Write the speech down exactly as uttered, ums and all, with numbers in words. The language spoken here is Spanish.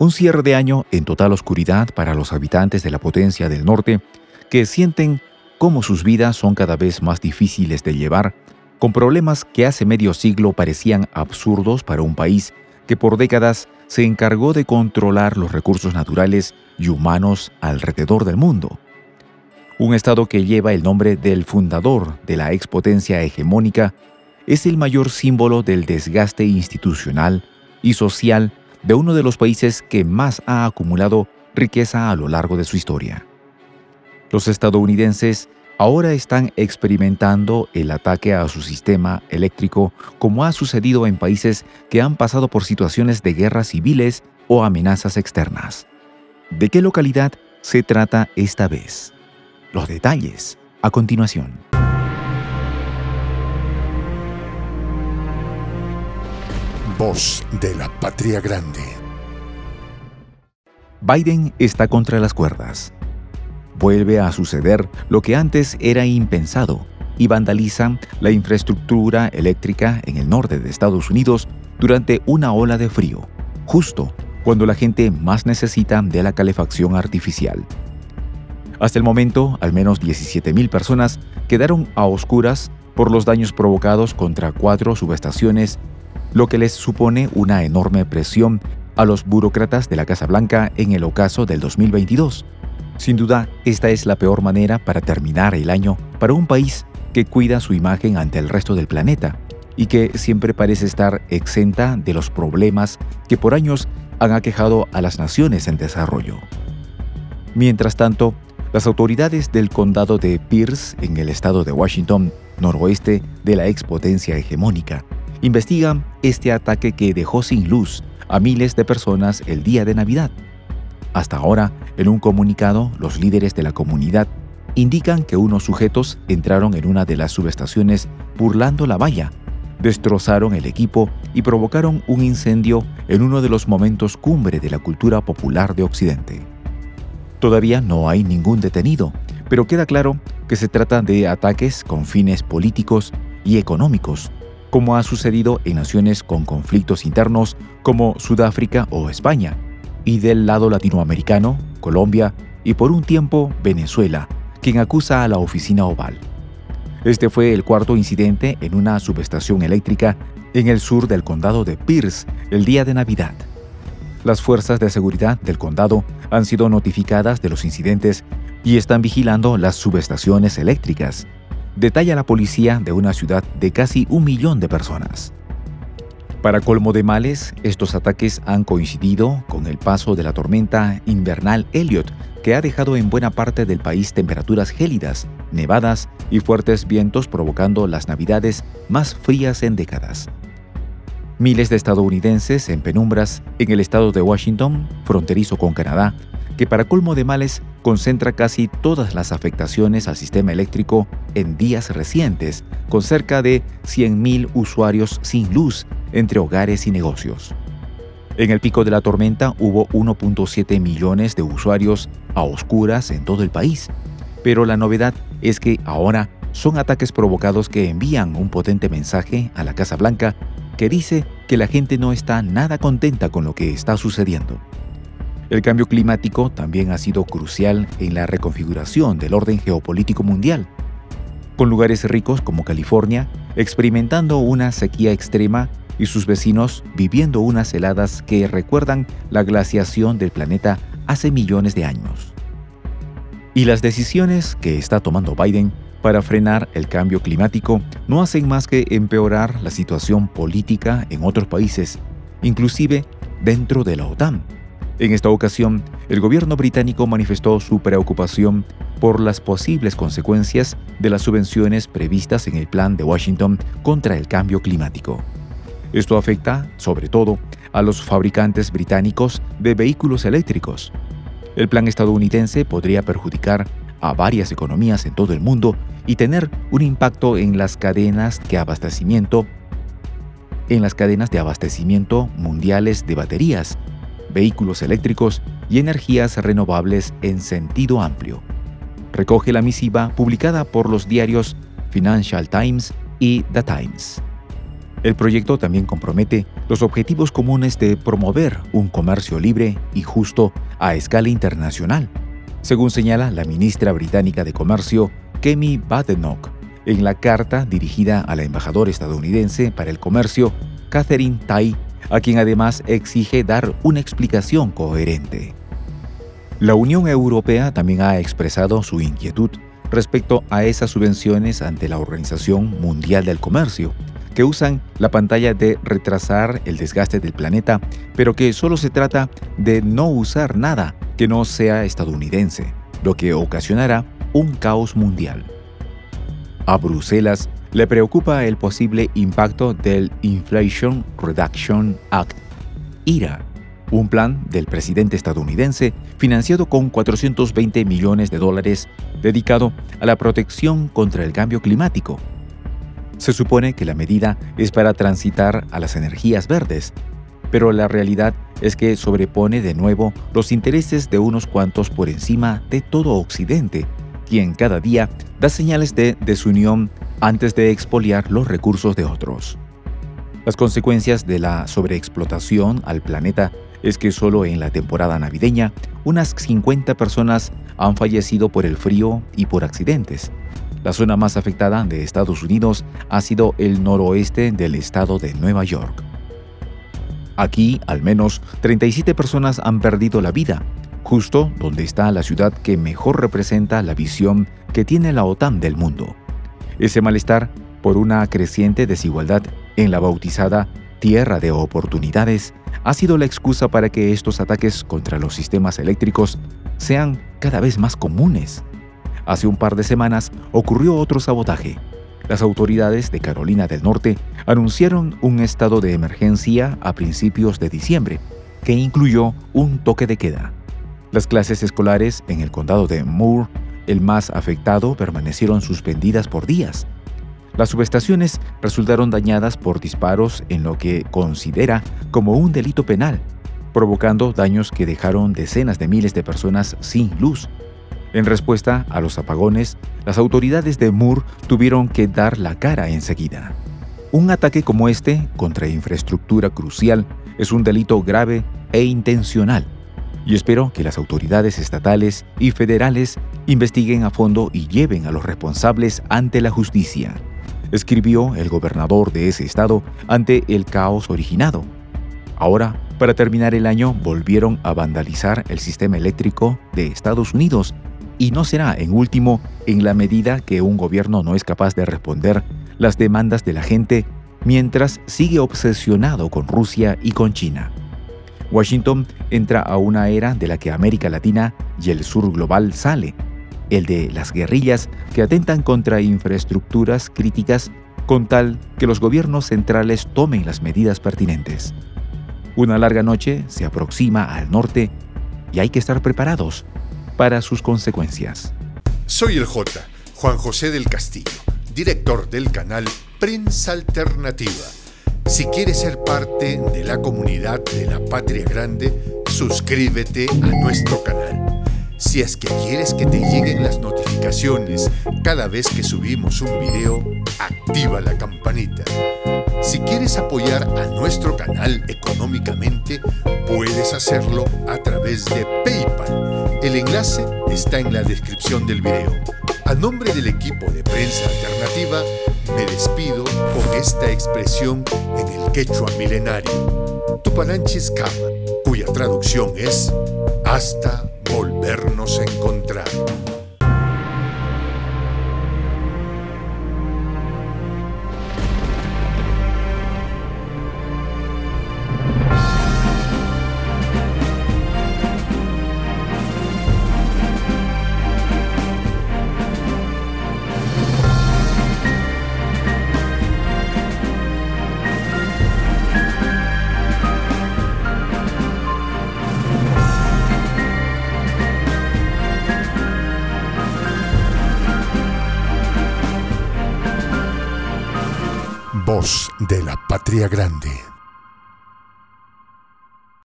Un cierre de año en total oscuridad para los habitantes de la potencia del norte, que sienten cómo sus vidas son cada vez más difíciles de llevar, con problemas que hace medio siglo parecían absurdos para un país que por décadas se encargó de controlar los recursos naturales y humanos alrededor del mundo. Un estado que lleva el nombre del fundador de la expotencia hegemónica es el mayor símbolo del desgaste institucional y social de uno de los países que más ha acumulado riqueza a lo largo de su historia. Los estadounidenses ahora están experimentando el ataque a su sistema eléctrico, como ha sucedido en países que han pasado por situaciones de guerras civiles o amenazas externas. ¿De qué localidad se trata esta vez? Los detalles a continuación. Voz de la Patria Grande. Biden está contra las cuerdas. Vuelve a suceder lo que antes era impensado y vandalizan la infraestructura eléctrica en el norte de Estados Unidos durante una ola de frío, justo cuando la gente más necesita de la calefacción artificial. Hasta el momento, al menos diecisiete mil personas quedaron a oscuras por los daños provocados contra cuatro subestaciones, lo que les supone una enorme presión a los burócratas de la Casa Blanca en el ocaso del dos mil veintidós. Sin duda, esta es la peor manera para terminar el año para un país que cuida su imagen ante el resto del planeta y que siempre parece estar exenta de los problemas que por años han aquejado a las naciones en desarrollo. Mientras tanto, las autoridades del condado de Pierce, en el estado de Washington, noroeste de la expotencia hegemónica, investigan este ataque que dejó sin luz a miles de personas el día de Navidad. Hasta ahora, en un comunicado, los líderes de la comunidad indican que unos sujetos entraron en una de las subestaciones burlando la valla, destrozaron el equipo y provocaron un incendio en uno de los momentos cumbre de la cultura popular de Occidente. Todavía no hay ningún detenido, pero queda claro que se trata de ataques con fines políticos y económicos, como ha sucedido en naciones con conflictos internos como Sudáfrica o España, y del lado latinoamericano, Colombia y por un tiempo Venezuela, quien acusa a la Oficina Oval. Este fue el cuarto incidente en una subestación eléctrica en el sur del condado de Pierce el día de Navidad. Las fuerzas de seguridad del condado han sido notificadas de los incidentes y están vigilando las subestaciones eléctricas, detalla la policía de una ciudad de casi un millón de personas. Para colmo de males, estos ataques han coincidido con el paso de la tormenta invernal Elliott, que ha dejado en buena parte del país temperaturas gélidas, nevadas y fuertes vientos, provocando las navidades más frías en décadas. Miles de estadounidenses en penumbras en el estado de Washington, fronterizo con Canadá, que para colmo de males concentra casi todas las afectaciones al sistema eléctrico en días recientes, con cerca de cien mil usuarios sin luz entre hogares y negocios. En el pico de la tormenta hubo uno punto siete millones de usuarios a oscuras en todo el país, pero la novedad es que ahora son ataques provocados que envían un potente mensaje a la Casa Blanca que dice que la gente no está nada contenta con lo que está sucediendo. El cambio climático también ha sido crucial en la reconfiguración del orden geopolítico mundial, con lugares ricos como California experimentando una sequía extrema y sus vecinos viviendo unas heladas que recuerdan la glaciación del planeta hace millones de años. Y las decisiones que está tomando Biden para frenar el cambio climático no hacen más que empeorar la situación política en otros países, inclusive dentro de la OTAN. En esta ocasión, el gobierno británico manifestó su preocupación por las posibles consecuencias de las subvenciones previstas en el Plan de Washington contra el cambio climático. Esto afecta, sobre todo, a los fabricantes británicos de vehículos eléctricos. El plan estadounidense podría perjudicar a varias economías en todo el mundo y tener un impacto en las cadenas de abastecimiento, en las cadenas de abastecimiento mundiales de baterías, vehículos eléctricos y energías renovables en sentido amplio. Recoge la misiva publicada por los diarios Financial Times y The Times. El proyecto también compromete los objetivos comunes de promover un comercio libre y justo a escala internacional, según señala la ministra británica de Comercio, Kemi Badenoch, en la carta dirigida a la embajadora estadounidense para el comercio, Katherine Tai, a quien además exige dar una explicación coherente. La Unión Europea también ha expresado su inquietud respecto a esas subvenciones ante la Organización Mundial del Comercio, que usan la pantalla de retrasar el desgaste del planeta, pero que solo se trata de no usar nada que no sea estadounidense, lo que ocasionará un caos mundial. A Bruselas le preocupa el posible impacto del Inflation Reduction Act, I R A, un plan del presidente estadounidense financiado con cuatrocientos veinte millones de dólares dedicado a la protección contra el cambio climático. Se supone que la medida es para transitar a las energías verdes, pero la realidad es que sobrepone de nuevo los intereses de unos cuantos por encima de todo Occidente, quien cada día da señales de desunión antes de expoliar los recursos de otros. Las consecuencias de la sobreexplotación al planeta es que solo en la temporada navideña unas cincuenta personas han fallecido por el frío y por accidentes. La zona más afectada de Estados Unidos ha sido el noroeste del estado de Nueva York. Aquí, al menos, treinta y siete personas han perdido la vida, justo donde está la ciudad que mejor representa la visión que tiene la OTAN del mundo. Ese malestar por una creciente desigualdad en la bautizada Tierra de Oportunidades ha sido la excusa para que estos ataques contra los sistemas eléctricos sean cada vez más comunes. Hace un par de semanas ocurrió otro sabotaje. Las autoridades de Carolina del Norte anunciaron un estado de emergencia a principios de diciembre, que incluyó un toque de queda. Las clases escolares en el condado de Moore, el más afectado, permanecieron suspendidas por días. Las subestaciones resultaron dañadas por disparos en lo que considera como un delito penal, provocando daños que dejaron decenas de miles de personas sin luz. En respuesta a los apagones, las autoridades de Moore tuvieron que dar la cara enseguida. Un ataque como este contra infraestructura crucial es un delito grave e intencional, y espero que las autoridades estatales y federales investiguen a fondo y lleven a los responsables ante la justicia, escribió el gobernador de ese estado ante el caos originado. Ahora, para terminar el año, volvieron a vandalizar el sistema eléctrico de Estados Unidos, y no será en último en la medida que un gobierno no es capaz de responder las demandas de la gente mientras sigue obsesionado con Rusia y con China. Washington entra a una era de la que América Latina y el sur global sale, el de las guerrillas que atentan contra infraestructuras críticas con tal que los gobiernos centrales tomen las medidas pertinentes. Una larga noche se aproxima al norte y hay que estar preparados para sus consecuencias. Soy el J, Juan José del Castillo, director del canal Prensa Alternativa. Si quieres ser parte de la comunidad de la Patria Grande, suscríbete a nuestro canal. Si es que quieres que te lleguen las notificaciones cada vez que subimos un video, activa la campanita. Si quieres apoyar a nuestro canal económicamente, puedes hacerlo a través de PayPal. El enlace está en la descripción del video. A nombre del equipo de Prensa Alternativa, me despido con esta expresión en el quechua milenario, Tupananchis Kama, cuya traducción es hasta volvernos a encontrar. Voz de la Patria Grande.